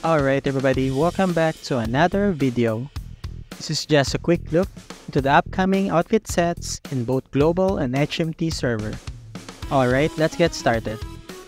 Alright everybody, welcome back to another video. This is just a quick look into the upcoming outfit sets in both global and HMT server. Alright, let's get started.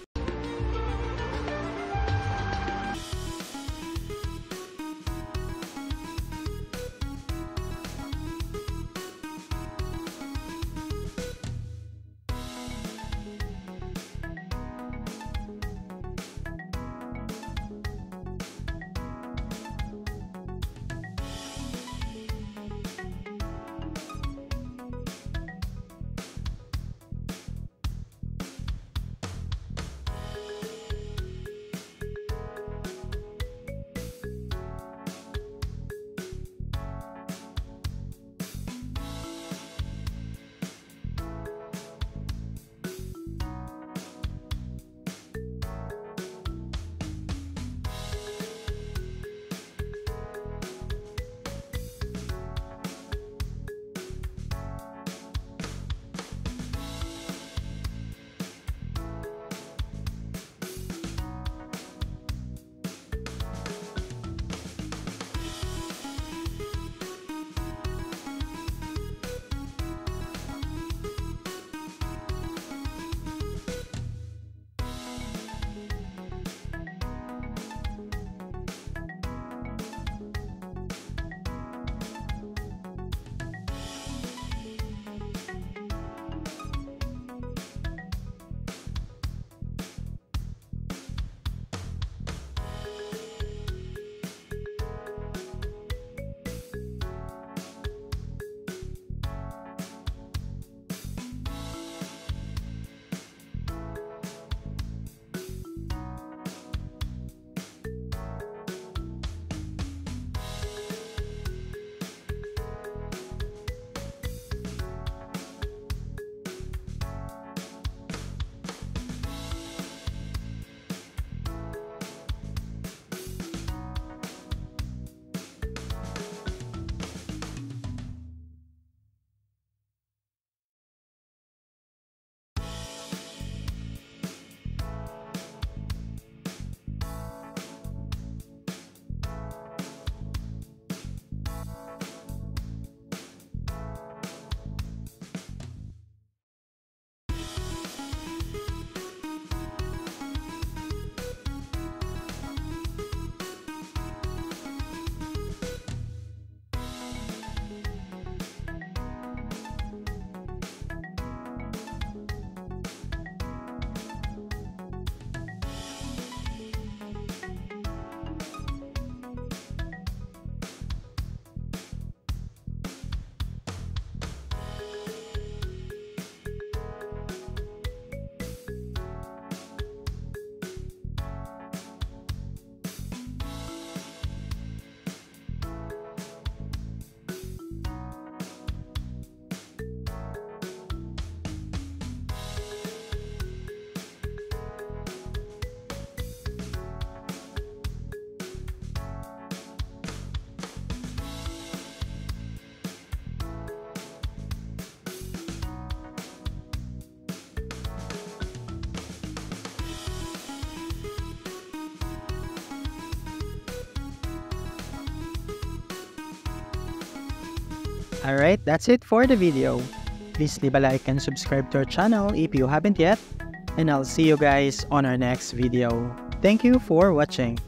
Alright, that's it for the video. Please leave a like and subscribe to our channel if you haven't yet. And I'll see you guys on our next video. Thank you for watching.